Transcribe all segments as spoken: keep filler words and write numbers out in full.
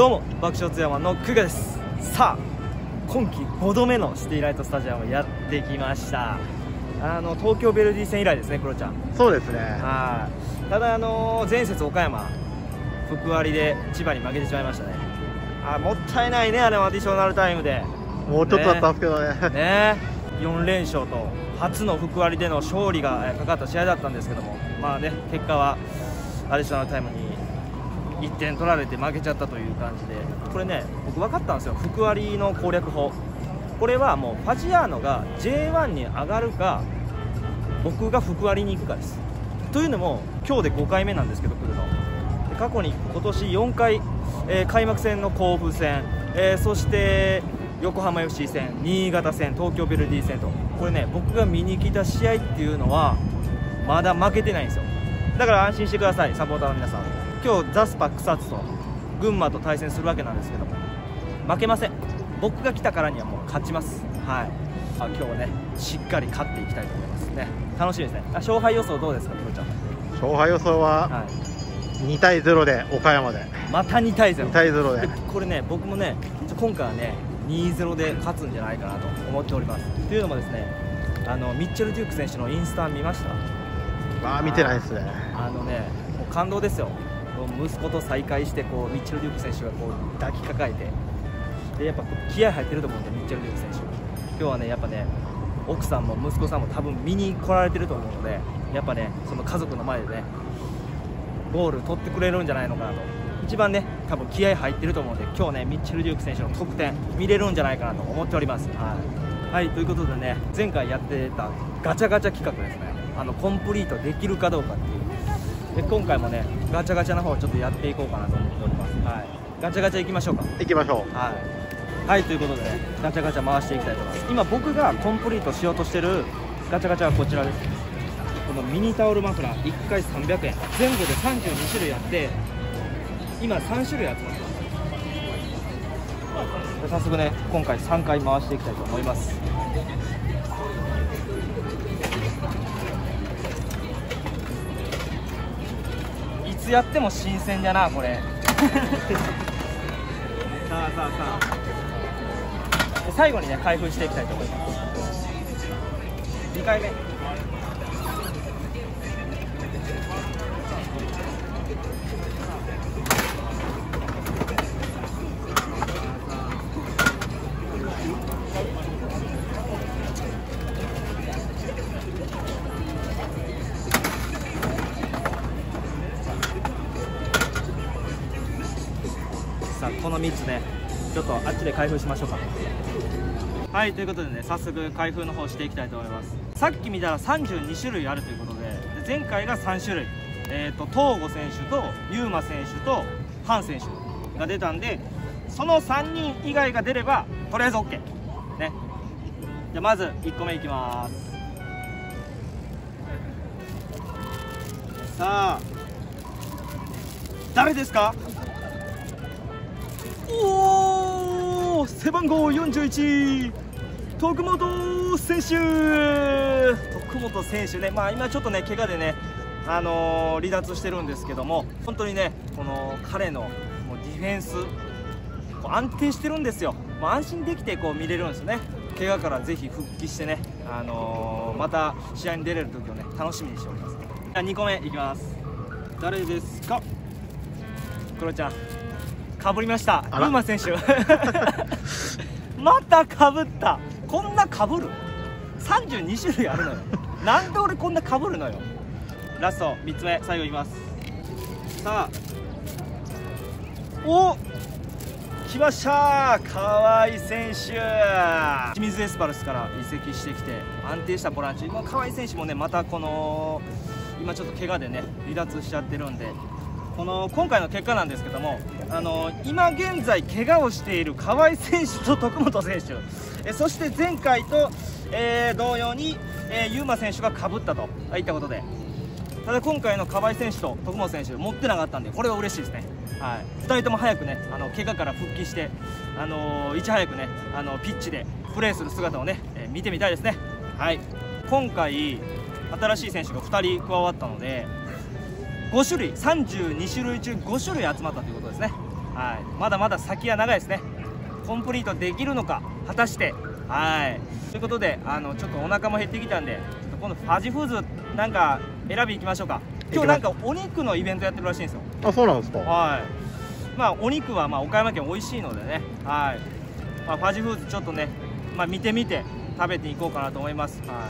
どうも爆笑津山の久我です。さあ今季ごどめのシティライトスタジアムやってきました。あの東京ヴェルディ戦以来ですね、クロちゃん。 そうですね。 はい。ただあの前節岡山福割りで千葉に負けてしまいましたね。あ、もったいないね、あれもアディショナルタイムでもうちょっとだったんですけどね。 ねえ、よん連勝と初の福割りでの勝利がかかった試合だったんですけども、まあね、結果はアディショナルタイムにいってん取られて負けちゃったという感じで、これね、僕分かったんですよ、福割りの攻略法。これはもうファジアーノが ジェイワン に上がるか僕が福割りに行くかです。というのも今日でごかいめなんですけど、来るので過去に今年よんかい、えー、開幕戦の甲府戦、えー、そして横浜 エフシー 戦、新潟戦、東京ヴェルディ戦と、これね、僕が見に来た試合っていうのはまだ負けてないんですよ。だから安心してください、サポーターの皆さん。今日ザスパ草津と群馬と対戦するわけなんですけども、負けません。僕が来たからにはもう勝ちます。はい。あ、今日はね、しっかり勝っていきたいと思いますね。楽しみですね。あ、勝敗予想どうですか、クロちゃん。 勝敗予想は、はい、にたいゼロで岡山で。 またにたいゼロ。 にたいゼロで。 これね、僕もね、今回はね、にたいゼロで勝つんじゃないかなと思っております。というのもですね、あのミッチェル・デューク選手のインスタ見ました？ ああ、見てないですね。 あのね、もう感動ですよ。息子と再会してこうミッチェル・デューク選手がこう抱きかかえて、でやっぱ気合入ってると思うんで、ミッチェル・デューク選手今日はね、やっぱね、奥さんも息子さんも多分見に来られてると思うので、やっぱね、その家族の前でねゴール取ってくれるんじゃないのかなと、一番ね多分気合入ってると思うので、今日ねミッチェル・デューク選手の得点見れるんじゃないかなと思っております。はい、はい、ということでね、前回やってたガチャガチャ企画ですね、あのコンプリートできるかどうかっていうで、今回もねガチャガチャの方をちょっとやっていこうかなと思っております。はい、ガチャガチャいきましょうか。 行きましょう。 はい、はい、ということでね、ガチャガチャ回していきたいと思います。今僕がコンプリートしようとしてるガチャガチャはこちらです。このミニタオルマフラーいっかいさんびゃくえん、全部でさんじゅうにしゅるいあって、今さんしゅるい集まってます。早速ね、今回さんかい回していきたいと思います。いつやっても新鮮だなこれ。さあさあさあ、最後にね開封していきたいと思います。にかいめ。さあこのみっつね、ちょっとあっちで開封しましょうか。はい、ということでね、早速開封の方していきたいと思います。さっき見たらさんじゅうにしゅるいあるということで、で前回がさんしゅるい、えーと東郷選手と優馬選手とハン選手が出たんで、そのさんにん以外が出ればとりあえず OK ね。じゃあまずいっこめいきます。さあ誰ですか？おお、背番号よんじゅういち、徳本選手。徳本選手ね、まあ今ちょっとね怪我でね、あのー、離脱してるんですけども、本当にねこの彼のもうディフェンスこう安定してるんですよ。もう安心できてこう見れるんですね。怪我からぜひ復帰してね、あのー、また試合に出れる時をね楽しみにしております。じゃあにこめいきます。誰ですか？クロちゃんかぶりました。優馬選手。またかぶった。こんなかぶる？さんじゅうにしゅるいあるのよ。なんで俺こんなかぶるのよ。ラストみっつめ、最後いきます。さあ、お、来ました。河合選手。清水エスパルスから移籍してきて安定したボランチ。もう河合選手もね、またこの今ちょっと怪我でね離脱しちゃってるんで、この今回の結果なんですけども、あの今現在怪我をしている河合選手と徳本選手、えそして前回と、えー、同様に、えー、優馬選手がかぶったといったことで、ただ今回の河合選手と徳本選手持ってなかったんで、これは嬉しいですね。はい、ふたりとも早くね、あの怪我から復帰して、あのー、いち早くね、あのピッチでプレーする姿をね、えー、見てみたいですね。はい、今回新しい選手がふたり加わったのでごしゅるい、さんじゅうにしゅるいちゅうごしゅるい集まったということですね。はいはい、まだまだ先は長いですね。コンプリートできるのか果たして。はいということで、あのちょっとお腹も減ってきたんで、今度ファジフーズなんか選び行きましょうか。今日なんかお肉のイベントやってるらしいんですよ。 あ、そうなんですか。 はい、まあお肉はまあ岡山県美味しいのでね、はい、まあ、ファジフーズちょっとね、まあ、見てみて食べていこうかなと思います。はい、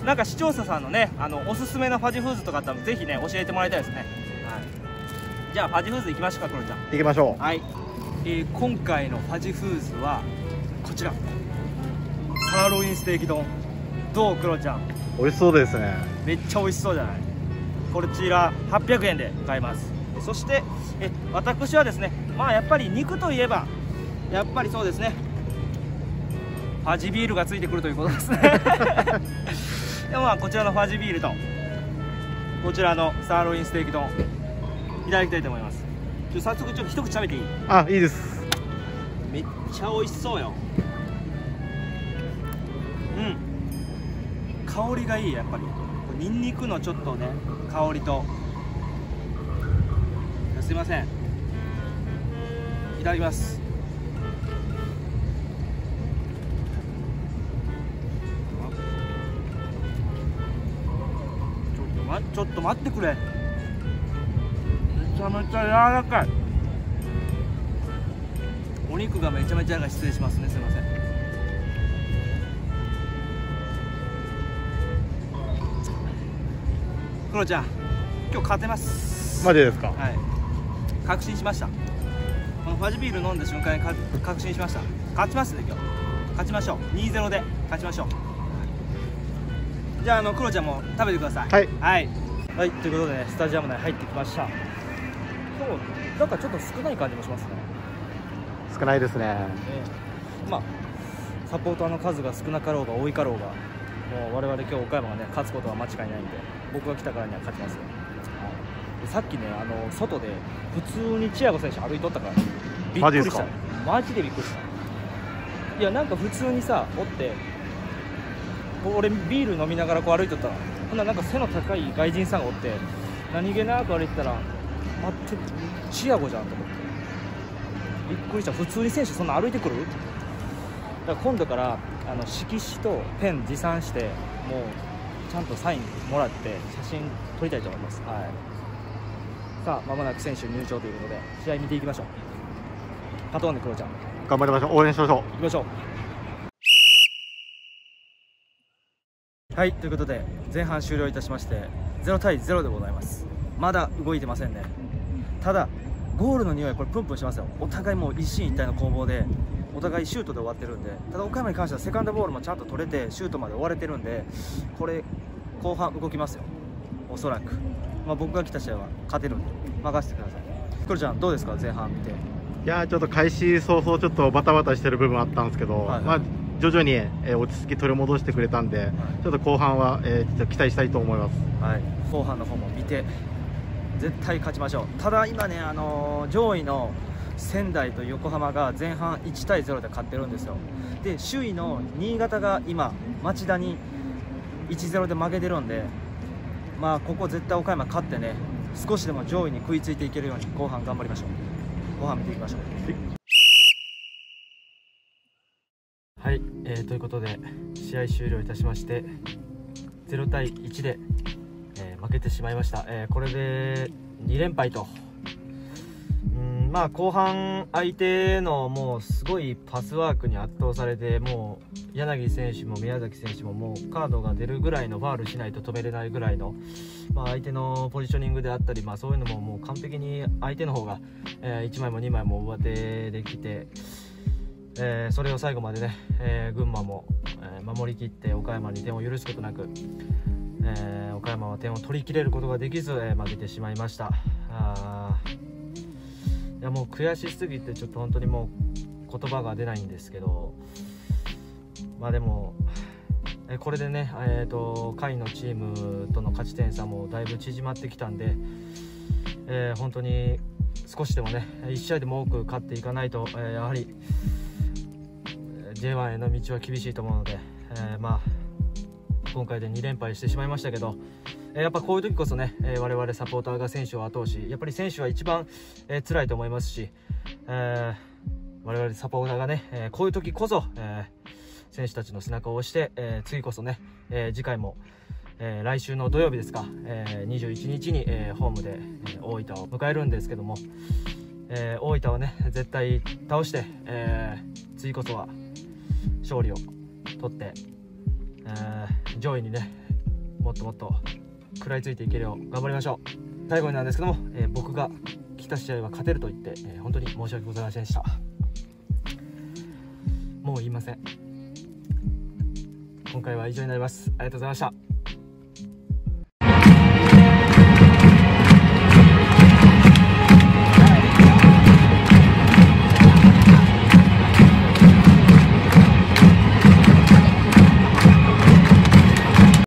なんか視聴者さんのね、あのおすすめのファジフーズとかあったらぜひね教えてもらいたいですね。はい、じゃあファジフーズ行きましょうか、クロちゃん。 行きましょう。 はい、えー、今回のファジフーズはこちら、サーロインステーキ丼。どう、クロちゃん。 美味しそうですね。 めっちゃ美味しそうじゃない。こちらはっぴゃくえんで買えます。そしてえ私はですね、まあやっぱり肉といえばやっぱりそうですね、ファジビールがついてくるということですね。でもまあこちらのファジビールとこちらのサーロインステーキ丼いただきたいと思います。ちょ早速ちょっと一口食べていい？ あ、いいです。 めっちゃ美味しそうよ。うん、香りがいい。やっぱりニンニクのちょっとね香りと、すいません、いただきます。ちょっと待ちょっと待ってくれ。めちゃめちゃ柔らかい。お肉がめちゃめちゃ柔らかい。失礼しますね、すいません。クロちゃん、今日勝てます。 マジですか。 はい、確信しました。このファジビール飲んだ瞬間にか確信しました。勝ちますね、今日。勝ちましょう。にたいゼロで勝ちましょう。じゃあ、あのクロちゃんも食べてください。 はい、 はい、はい、ということでね、スタジアム内入ってきました。今日なんかちょっと少ない感じもしますね。 少ないですね。 えー、まあサポーターの数が少なかろうが多いかろうが、もう我々今日岡山がね勝つことは間違いないんで、僕が来たからには勝ちますよ。はい、さっきね、あの外で普通にチアゴ選手歩いとったから、ね、びっくりした。マジでびっくりした。いや、なんか普通にさおって、俺ビール飲みながらこう歩いとったら、ほんななんか背の高い外人さんがおって、何気なく歩いてたら、待って、チアゴじゃんと思って、びっくりした。普通に選手そんな歩いてくる？だから今度からあの色紙とペン持参して、もうちゃんとサインもらって写真撮りたいと思います。はい、さあまもなく選手入場ということで、試合見ていきましょう。勝とうね、クロちゃん。 頑張りましょう。応援しましょう。 行きましょう。はい、ということで前半終了いたしまして、ゼロたいゼロでございます。まだ動いてませんね。ただゴールの匂い、これプンプンしますよ。お互いもう一進一退の攻防で、お互いシュートで終わってるんで、ただ岡山に関してはセカンドボールもちゃんと取れてシュートまで追われてるんで、これ後半動きますよ、おそらく。まあ、僕が来た試合は勝てるんで任せてください。クロちゃんどうですか、前半見て。 いやー、ちょっと開始早々ちょっとバタバタしてる部分あったんですけど、はいはい、まあ徐々に、えー、落ち着き取り戻してくれたんで、はい、ちょっと後半は、えー、期待したいと思います。 はい、後半の方も見て絶対勝ちましょう。ただ今ね、あのー、上位の仙台と横浜が前半いちたいゼロで勝ってるんですよ。で首位の新潟が今町田にいちたいゼロで負けてるんで、まあここ絶対岡山勝ってね、少しでも上位に食いついていけるように後半頑張りましょう。後半見ていきましょう。はい、えー、ということで試合終了いたしまして、ゼロたいいちで、えー、負けてしまいました。えー、これでにれんぱいと。うん、まあ後半相手のもうすごいパスワークに圧倒されて、もう柳選手も宮崎選手ももうカードが出るぐらいのファウルしないと止めれないぐらいの、まあ、相手のポジショニングであったり、まあ、そういうのももう完璧に相手の方が、えー、いちまいもにまいも上手できて、えー、それを最後までね、えー、群馬も、えー、守りきって岡山に点を許すことなく、えー、岡山は点を取り切れることができず、えー、負けてしまいました。あいやもう悔しすぎてちょっと本当にもう言葉が出ないんですけど、まあでも、えー、これでね、えーと、下位のチームとの勝ち点差もだいぶ縮まってきたんで、えー、本当に少しでもねいち試合でも多く勝っていかないと、えー、やはりジェイワン への道は厳しいと思うので、えー、まあ今回でにれんぱいしてしまいましたけど、 えー、やっぱこういう時こそね、えー、我々サポーターが選手を後押し、やっぱり選手は一番、えー、辛いと思いますし、えー、我々サポーターがね、えー、こういう時こそ、えー、選手たちの背中を押して、えー、次こそね、えー、次回も、えー、来週の土曜日ですか、えー、にじゅういちにちに、えー、ホームで、えー、大分を迎えるんですけども、えー、大分はね絶対倒して、えー、次こそは勝利を取って、えー、上位にねもっともっと食らいついていけるよう頑張りましょう。最後になんですけども、えー、僕が来た試合は勝てると言って、えー、本当に申し訳ございませんでした。もう言いません。今回は以上になります。ありがとうございました。